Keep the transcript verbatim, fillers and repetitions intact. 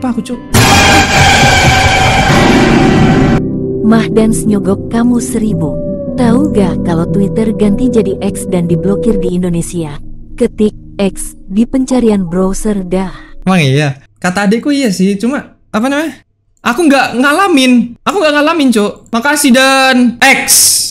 apa aku, Cuk. Mahdans nyogok kamu seribu. Tahu gak kalau Twitter ganti jadi X dan diblokir di Indonesia? Ketik X di pencarian browser dah. Emang iya? Kata adekku iya sih, cuma apa namanya? Aku nggak ngalamin. Aku nggak ngalamin, Cuk. Makasih dan X.